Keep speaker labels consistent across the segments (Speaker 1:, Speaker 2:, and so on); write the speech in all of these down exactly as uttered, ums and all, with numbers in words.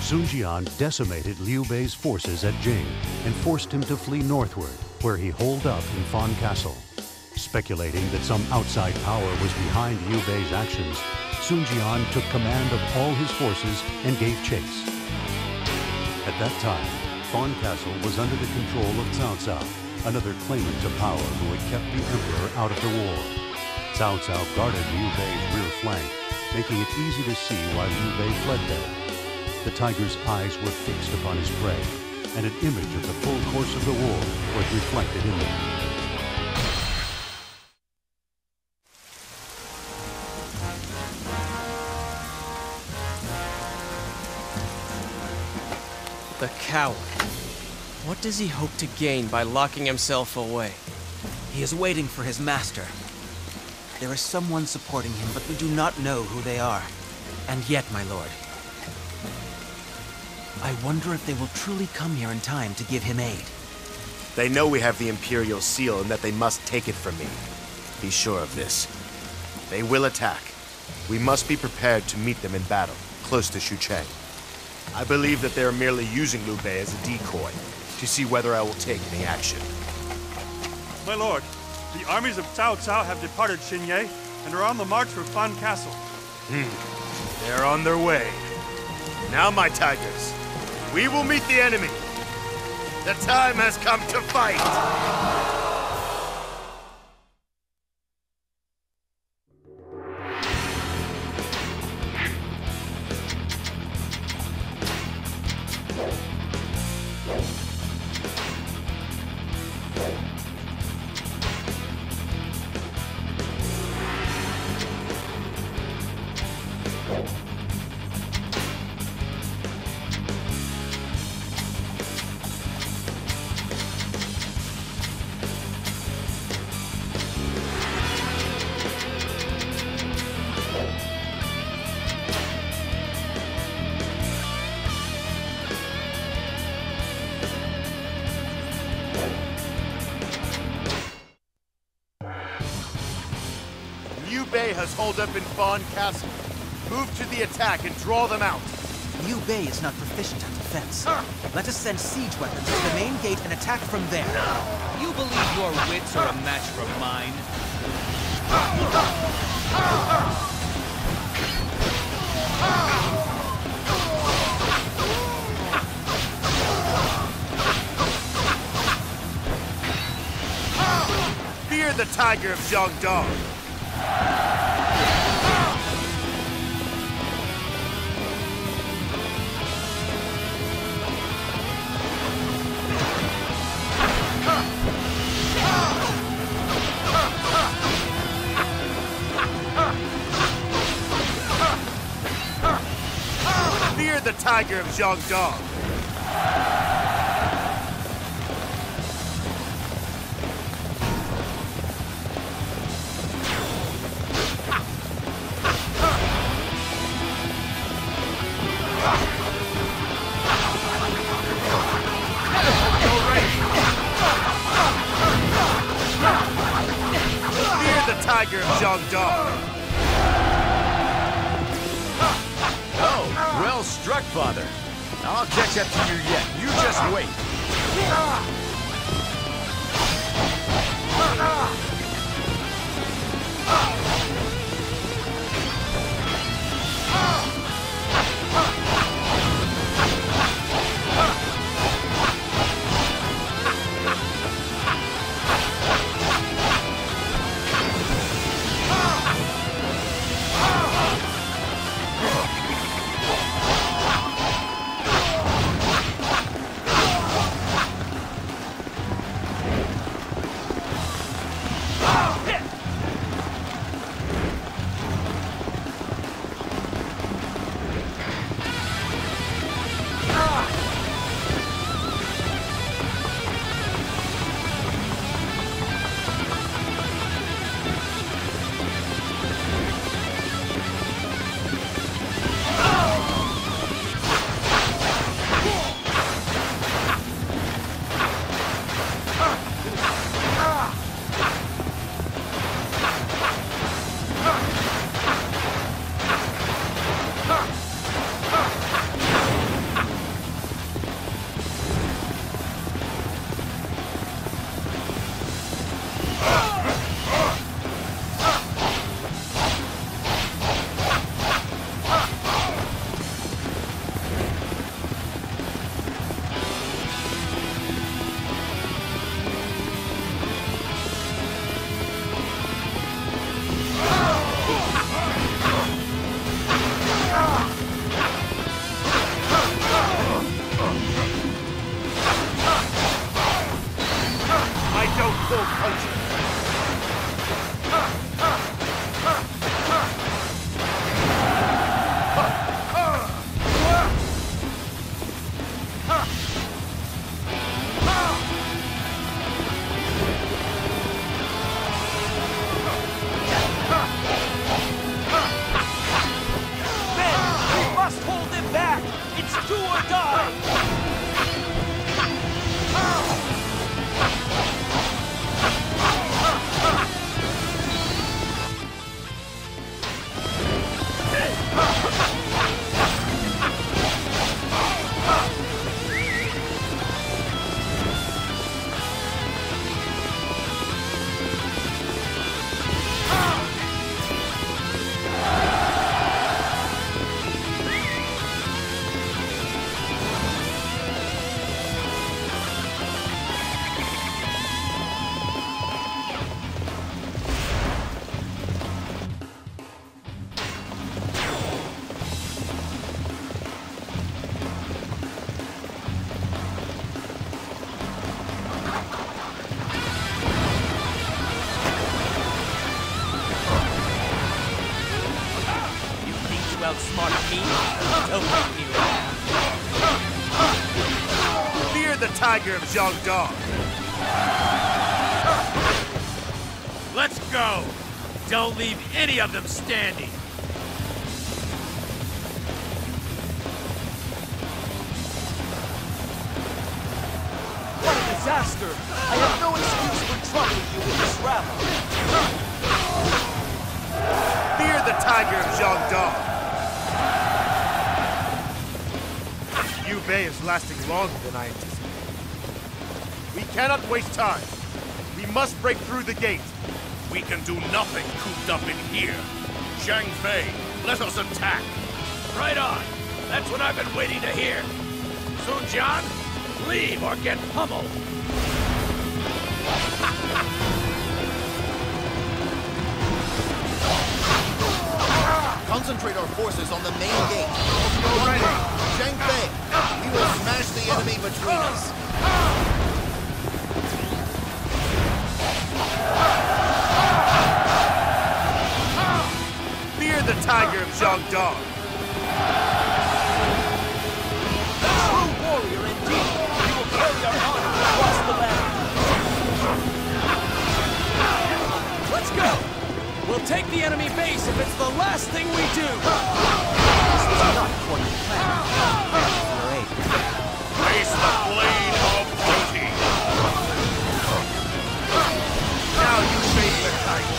Speaker 1: Sun Jian decimated Liu Bei's forces at Jing and forced him to flee northward, where he holed up in Fan Castle. Speculating that some outside power was behind Liu Bei's actions, Sun Jian took command of all his forces and gave chase. At that time, Fan Castle was under the control of Cao Cao, another claimant to power who had kept the emperor out of the war. Cao Cao guarded Liu Bei's rear flank, making it easy to see why Liu Bei fled there. The tiger's eyes were fixed upon his prey, and an image of the full course of the war was reflected in them.
Speaker 2: The coward. What does he hope to gain by locking himself away?
Speaker 3: He is waiting for his master. There is someone supporting him, but we do not know who they are. And yet, my lord, I wonder if they will truly come here in time to give him aid.
Speaker 4: They know we have the Imperial Seal and that they must take it from me. Be sure of this. They will attack. We must be prepared to meet them in battle, close to Xucheng. I believe that they are merely using Liu Bei as a decoy, to see whether I will take any action.
Speaker 5: My lord, the armies of Cao Cao have departed Xinye and are on the march for Fan Castle.
Speaker 4: Hmm. They're on their way. Now, my tigers, we will meet the enemy. The time has come to fight! Liu Bei has holed up in Fan Castle. Move to the attack and draw them out.
Speaker 3: Liu Bei is not proficient at defense. Let us send siege weapons to the main gate and attack from there.
Speaker 6: You believe your wits are a match for mine?
Speaker 4: Fear the tiger of Zhang. Fear the tiger of Zhang. Tiger of Zhang.
Speaker 7: Oh, well struck, father. I'll catch up to you yet. You just wait.
Speaker 6: outsmart me? Don't make me laugh.
Speaker 4: Fear the tiger of Zhang.
Speaker 7: Let's go! Don't leave any of them standing!
Speaker 6: What a disaster! I have no excuse for troubling you with this rabble.
Speaker 4: Fear the tiger of Zhang. Liu Bei is lasting longer than I anticipated. We cannot waste time. We must break through the gate.
Speaker 8: We can do nothing cooped up in here. Zhang Fei, let us attack.
Speaker 7: Right on! That's what I've been waiting to hear. So, Jian, leave or get pummeled.
Speaker 9: Concentrate our forces on the main gate. Ready. Zhang Fei, we will smash the enemy between us.
Speaker 4: Fear the tiger of Zhang.
Speaker 6: True warrior indeed! You will carry our honor across the land! Let's go! We'll take the enemy base if it's the last thing we do! This was not according to plan.
Speaker 8: Face the blade of duty.
Speaker 4: Now you face the tiger.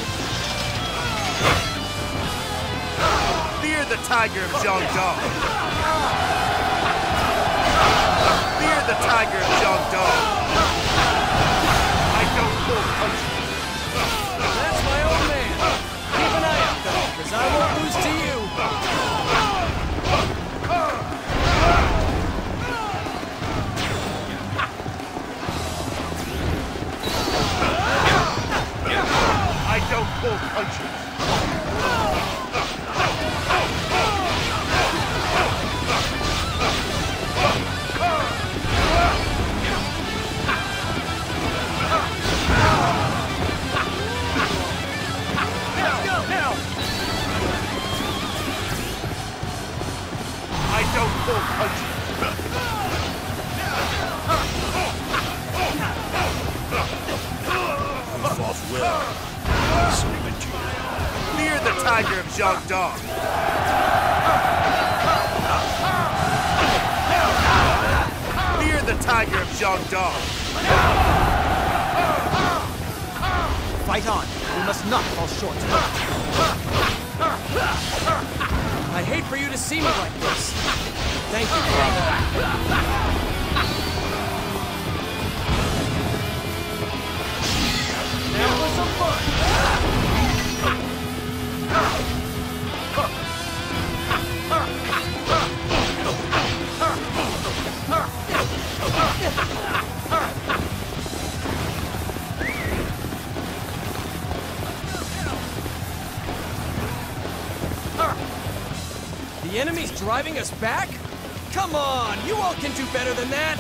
Speaker 4: Fear the tiger of Zhang. Fear the tiger of Zhang. I don't pull punches.
Speaker 2: That's my old man. Keep an eye out, though, because I won't lose to you.
Speaker 4: I don't pull punches. I don't pull punches.
Speaker 8: You fought well.
Speaker 4: Fear the tiger of Zhang. Fear the tiger of Zhang.
Speaker 3: Fight on. We must not fall short.
Speaker 2: I'd hate for you to see me like this. Thank you, brother. Now for some fun! The enemy's driving us back? Come on, you all can do better than that!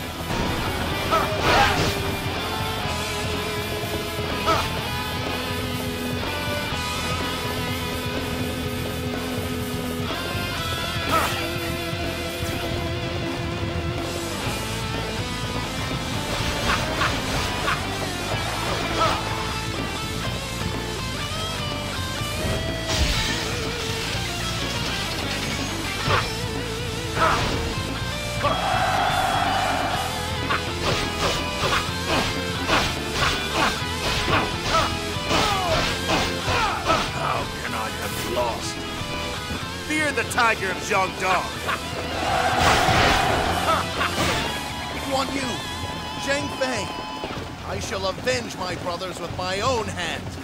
Speaker 4: The tiger of Zhang.
Speaker 9: Guan Yu, Zhang Fei, I shall avenge my brothers with my own hands.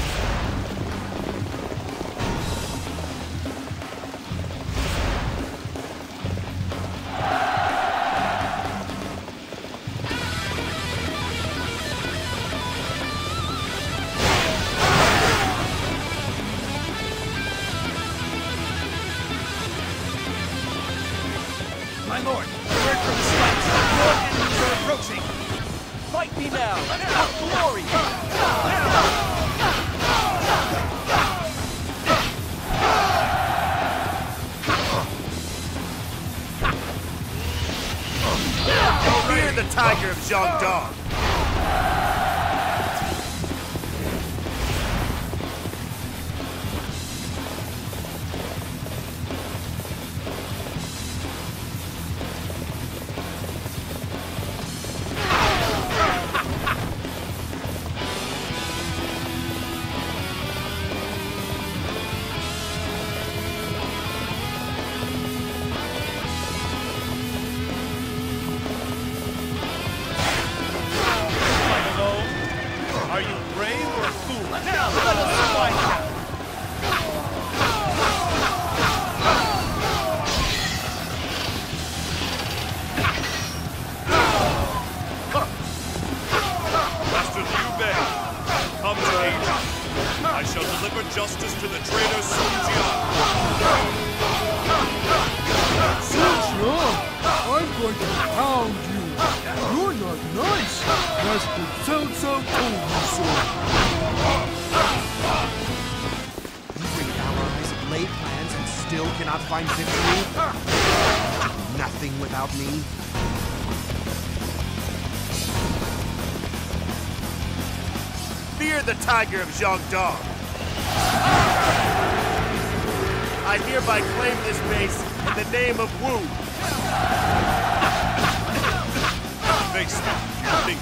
Speaker 6: My lord, word from the skies. Your enemies are approaching. Fight me now. For glory.
Speaker 4: tiger of Zhang.
Speaker 8: Justice to the traitor Sun Jian.
Speaker 10: Sun Jian, I'm going to pound you. You're not nice. Master Cao Cao told you so.
Speaker 11: You bring allies, lay plans, and still cannot find victory? Nothing without me?
Speaker 4: Fear the tiger of Zhang. I hereby claim this base in the name of Wu.
Speaker 8: Face them. Think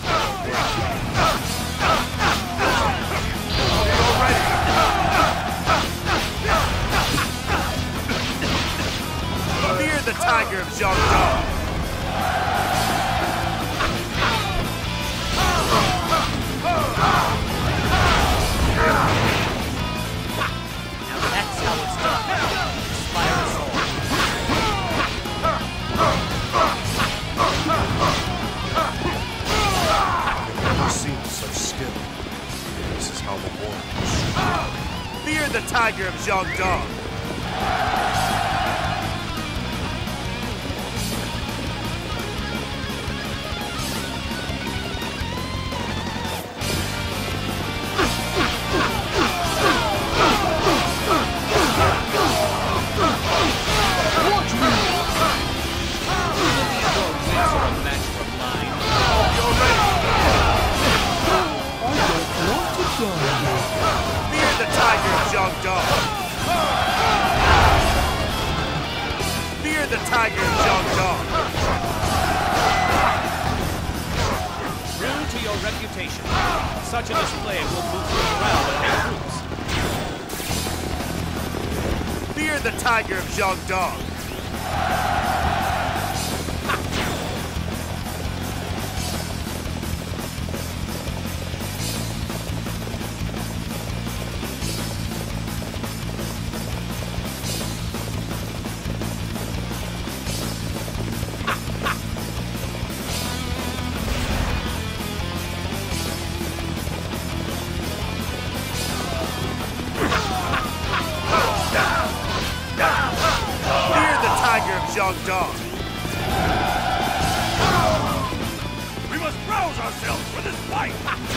Speaker 4: Fear the tiger of Zhang. Fear the tiger of Zhang.
Speaker 10: Watch me!
Speaker 4: Fear the tiger of Zhang. Fear the tiger of Zhang.
Speaker 6: True to your reputation, such a display will boost the morale of your troops.
Speaker 4: Fear the tiger of Zhang. Zhang.
Speaker 8: we must rouse ourselves for this fight!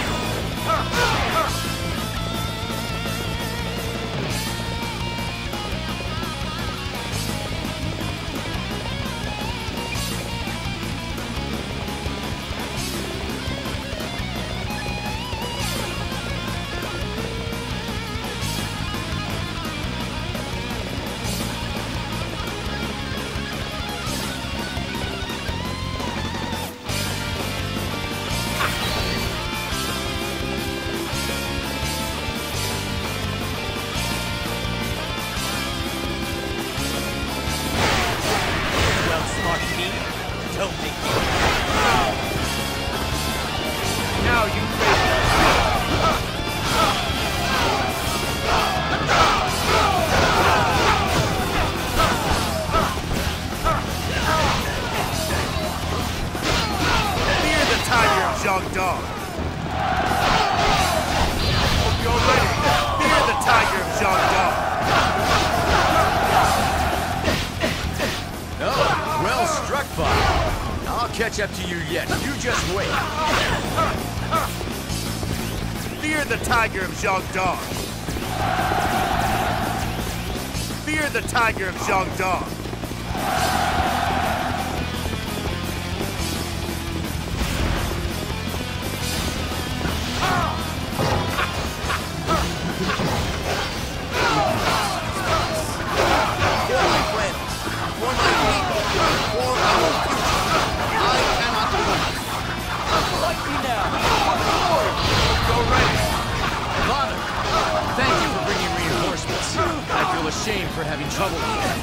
Speaker 6: Now you
Speaker 4: Fear the tiger of Zhang. Hope you're ready. Fear the tiger of Zhang.
Speaker 12: Oh, well struck, Bob. I'll catch up to you yet. You just wait.
Speaker 4: Fear the tiger of Zhang. Fear the tiger of Zhang.
Speaker 12: shame for having trouble here.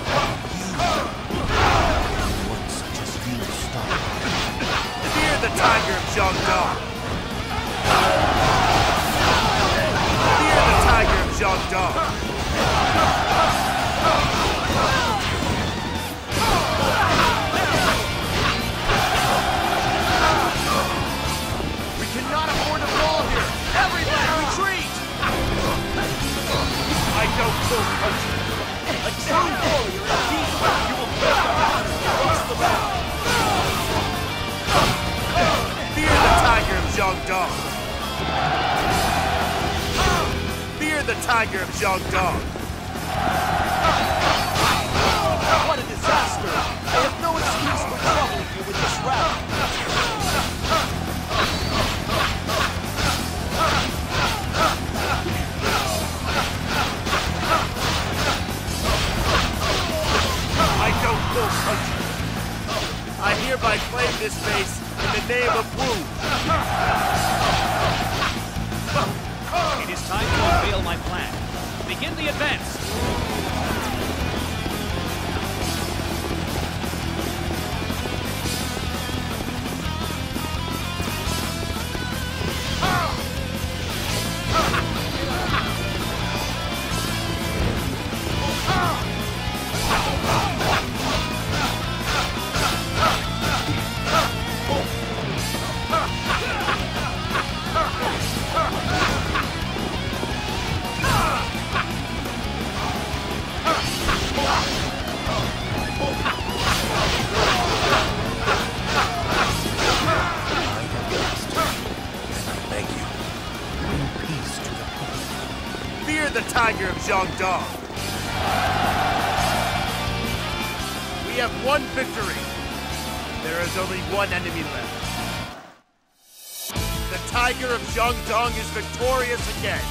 Speaker 11: One such as you stop.
Speaker 4: Fear the tiger of Zhang. Fear the tiger of Zhang.
Speaker 12: We cannot afford to fall here! Everybody retreat!
Speaker 4: I don't pull punches.
Speaker 6: A true warrior indeed! You will break the heart across the battle!
Speaker 4: Fear the tiger of Zhang. Fear the tiger of Zhang.
Speaker 6: What a disaster! I have no excuse for troubling you with this route.
Speaker 4: I don't pull punches. I hereby claim this base in the name of Wu.
Speaker 6: It is time to unveil my plan. Begin the advance.
Speaker 4: The tiger of Zhang. We have one victory. There is only one enemy left. The tiger of Zhang is victorious again.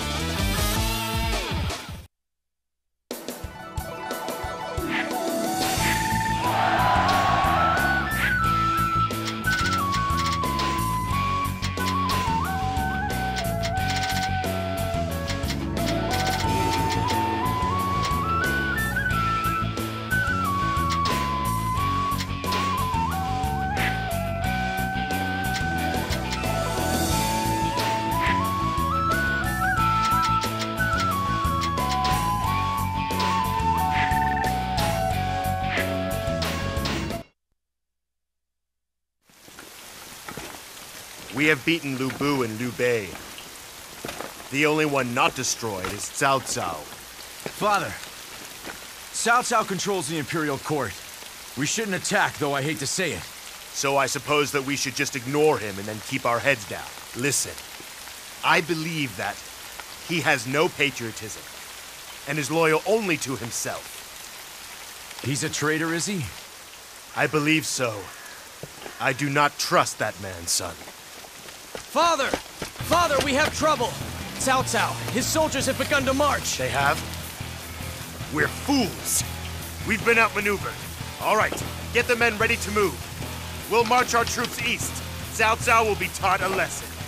Speaker 4: We have beaten Lu Bu and Liu Bei. The only one not destroyed is Cao Cao.
Speaker 12: Father, Cao Cao controls the Imperial Court. We shouldn't attack, though I hate to say it.
Speaker 4: So I suppose that we should just ignore him and then keep our heads down. Listen, I believe that he has no patriotism and is loyal only to himself.
Speaker 12: He's a traitor, is he?
Speaker 4: I believe so. I do not trust that man, son.
Speaker 2: Father! Father, we have trouble! Cao Cao, his soldiers have begun to march!
Speaker 4: They have? We're fools! We've been outmaneuvered. All right, get the men ready to move. We'll march our troops east. Cao Cao will be taught a lesson.